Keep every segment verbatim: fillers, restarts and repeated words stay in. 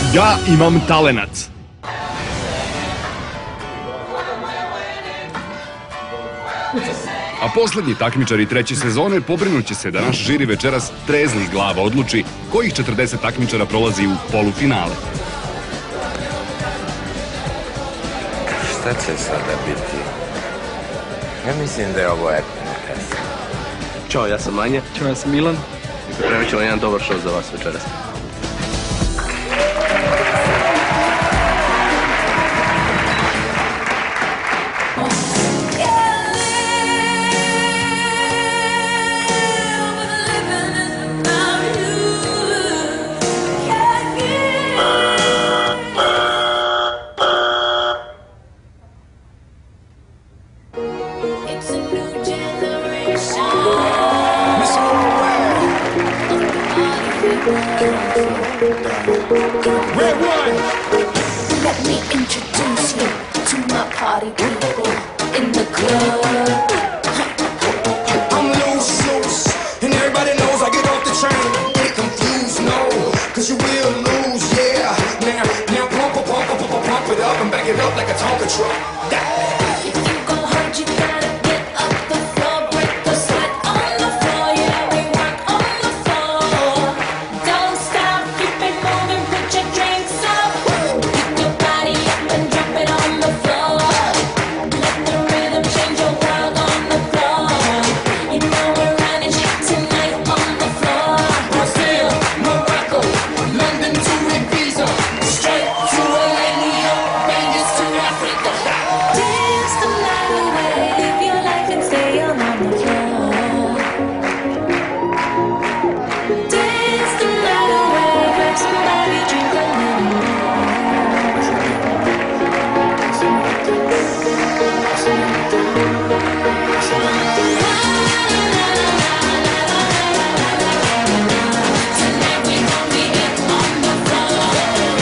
Ja imam talenat. A poslednji takmičari treće sezone pobrinuće se da naš žiri večeras treznih glava odluči kojih četrdeset takmičara prolazi u polufinale. Šta će sada biti? Ja mislim da je ovo epina pesma. Ćao, ja sam Manja. Ćao, ja sam Milan. I pripremit ćemo jedan dobar show za vas večeras. Red one. Let me introduce you to my party people in the club. I'm loose, loose, and everybody knows I get off the train. Get confused, no, cause you will lose, yeah. Now, now pump, pump, pump, pump, pump it up and back it up like a Tonka truck. If you gon' hurt, you gotta get up the floor, break the sweat on the floor. Yeah, we work on the floor. Don't stop, keep it moving, put your drinks up. Pick your body up and drop it on the floor. Let the rhythm change your world on the floor. You know we're running hot tonight on the floor. Brazil, Morocco, London to Ibiza, straight to L A, New York, Vegas to Africa. Dance the night away, live your life and stay on the floor. Dance the night away, grab somebody, drink a Tonight we gon' be it on the floor.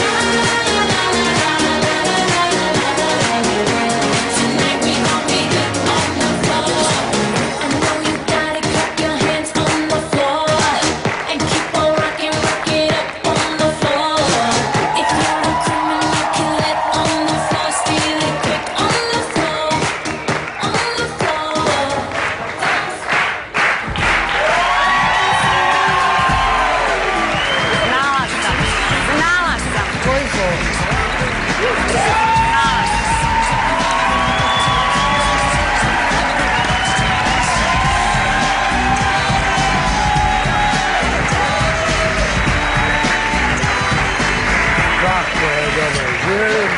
Tonight we gon' be it on the floor. I know you gotta clap your hands on the floor and keep on rocking, rock it up on the floor. If you're a criminal, kill it on the floor, steal it quick on the floor, on the floor. Znala sam, znala sam. Koji su? Znala sam. Kako je dobro živim.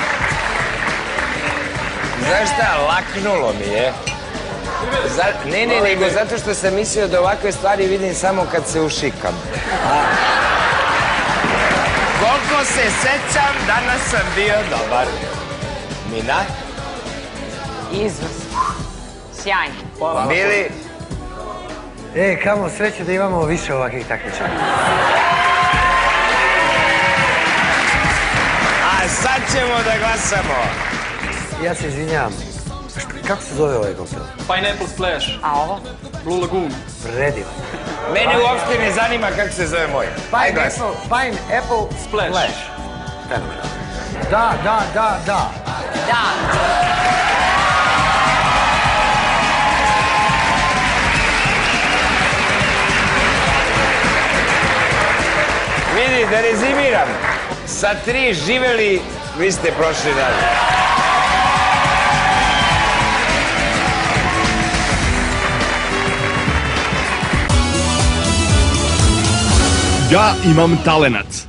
Znaš šta, laknulo mi je. Za- ne, ne, nego zato što sam mislio da ovakve stvari vidim samo kad se ušikam. Koliko se sećam, danas sam bio dobar. Mina? Izvrsno. Sjajno. Bili? E, kamo sreće da imamo više ovakvih takmičara. A sad ćemo da glasamo. Ja se izvinjam. Št- Kako se zove ovaj koktel? Pineapple Splash. A ovo? Blue Lagoon. Predivan. Mene uopšte ne zanima kako se zove moj. Aj glas. Pineapple Splash. Splash. Fenomenalno. Da, da, da, da. Da. Vidi, da rezimiram. Sa tri živeli, vi ste prošli dalje. Ja imam talenat.